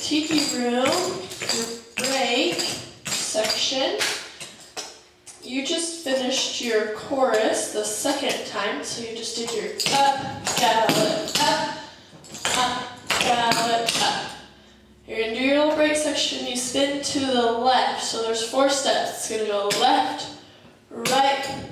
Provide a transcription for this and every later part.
tiki room, your break section. You just finished your chorus the second time, so you just did your up, gallop, gallop, up. You're going to do your little break section, you spin to the left, so there's 4 steps. It's going to go left, right,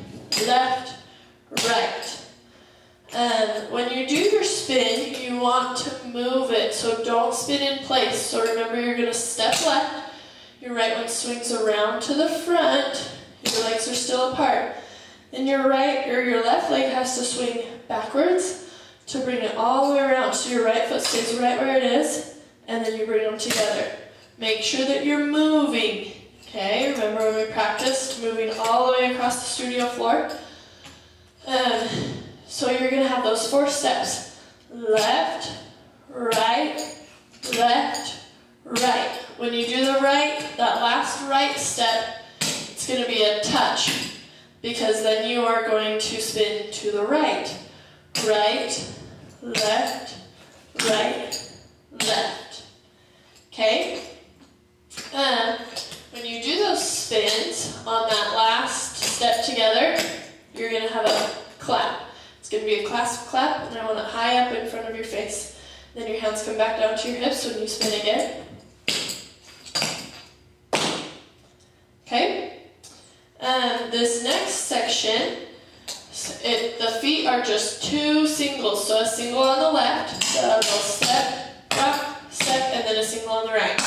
right. And when you do your spin, you want to move it, so don't spin in place. So remember, you're going to step left, your right one swings around to the front, your legs are still apart. Then your right or your left leg has to swing backwards to bring it all the way around. So your right foot stays right where it is, and then you bring them together. Make sure that you're moving, okay? Remember when we practiced moving all the way across the studio floor? So you're gonna have those 4 steps. Left, right, left, right. When you do the right, that last right step, it's gonna be a touch, because then you are going to spin to the right. Right, left, right, left. Okay? When you do those spins on that last step together, you're going to have a clap. It's going to be a clasp clap, and I want it high up in front of your face. Then your hands come back down to your hips when you spin again. Okay? This next section, the feet are just 2 singles. So a single on the left, double step, rock, step, and then a single on the right.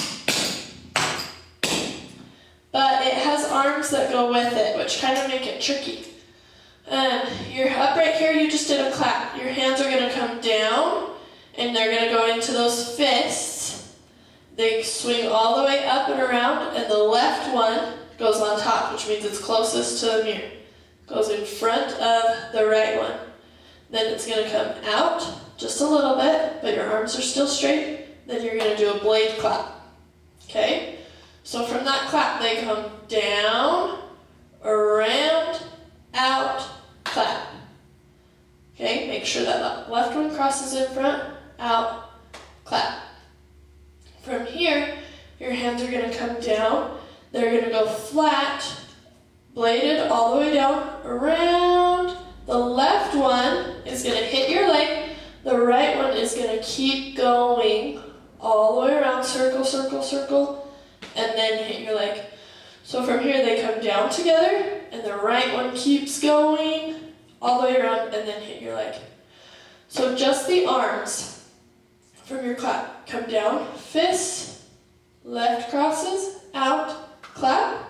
But it has arms that go with it, which kind of make it tricky. You're up right here, you just did a clap. Your hands are going to come down, and they're going to go into those fists. They swing all the way up and around, and the left one goes on top, which means it's closest to the mirror. Goes in front of the right one. Then it's going to come out just a little bit, but your arms are still straight. Then you're going to do a blade clap. Okay? So from that clap, they come down, around, out, clap. Okay? Make sure that left one crosses in front, out, clap. From here, your hands are going to come down. They're going to go flat, bladed all the way down, around. The left one is going to hit your leg. The right one is going to keep going all the way around, circle, circle, circle, and then hit your leg. So from here they come down together, and the right one keeps going all the way around, and then hit your leg. So just the arms from your clap. Come down, fist, left crosses, out, clap,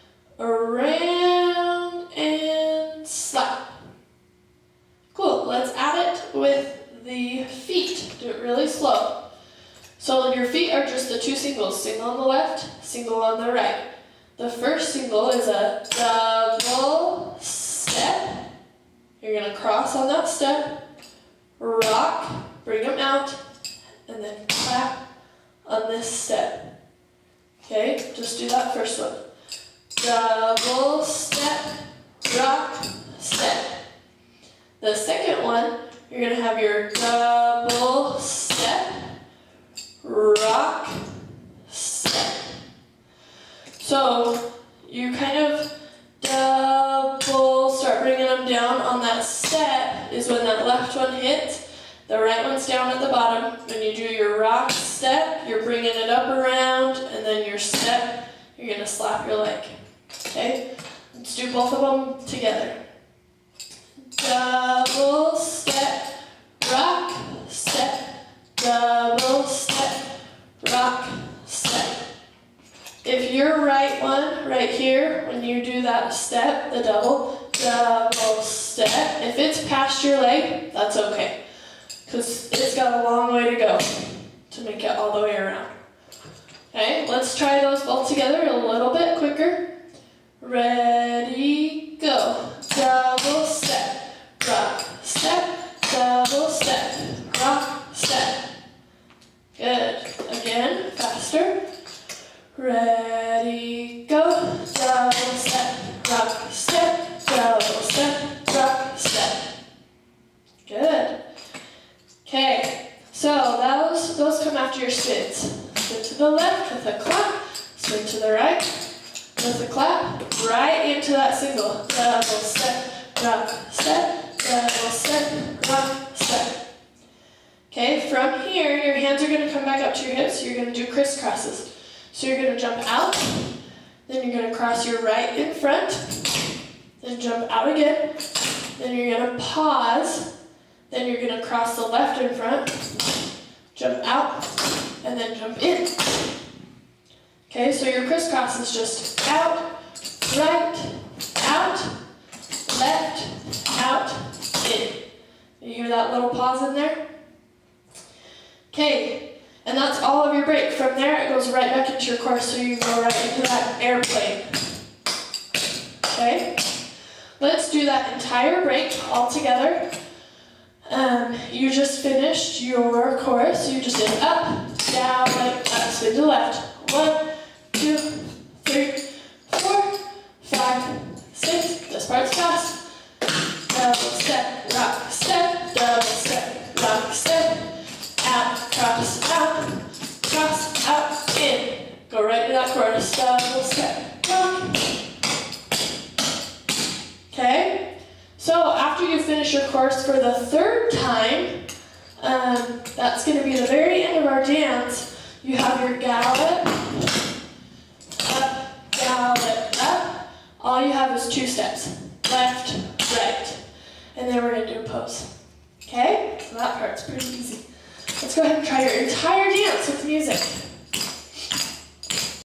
around, and slap. Cool, let's add it with the feet. Do it really slow. So your feet are just the 2 singles, single on the left, single on the right. The first single is a double step. You're going to cross on that step, rock, bring them out, and then clap on this step. Okay, just do that first one. Double step, rock, step. The second one, you're going to have your double step, rock, step. So you kind of double, start bringing them down on that step is when that left one hits. The right one's down at the bottom. When you do your rock step, you're bringing it up around, and then your step, you're going to slap your leg. Okay? Let's do both of them together. Double step, rock, step, double step, rock, step. If your right one, right here, when you do that step, the double step, if it's past your leg, that's okay. Because it's got a long way to go to make it all the way around. Okay, let's try those both together a little bit quicker. Ready, go. Double step, rock, step, double step, rock, step. Good. Again, faster. Ready, go. Double step, rock, step, double step, rock, step. Good. Okay, so those come after your spins. spin to the left with a clap, spin to the right with a clap, right into that single. Double step, rock, step, double step, rock, step. Okay, from here, your hands are going to come back up to your hips, so you're going to do crisscrosses. So you're going to jump out, then you're going to cross your right in front, then jump out again, then you're going to pause, then you're going to cross the left in front, jump out, and then jump in. Okay, so your crisscross is just out, right, out, left, out, in. You hear that little pause in there? Okay, and that's all of your break. From there, it goes right back into your core, so you go right into that airplane. Okay? Let's do that entire break all together. You just finished your chorus. You just did up, down, like up, spin to the left. 1, 2, 3, 4, 5, 6. This part's fast. Double step, rock, step, double step, rock, step. Out, cross, out, in. Go right to that chorus. Double step, rock. Okay? So after you finish your chorus for the third time, that's going to be the very end of our dance. You have your gallop, up. All you have is 2 steps. Left, right. And then we're going to do a pose. Okay? So that part's pretty easy. Let's go ahead and try your entire dance with music.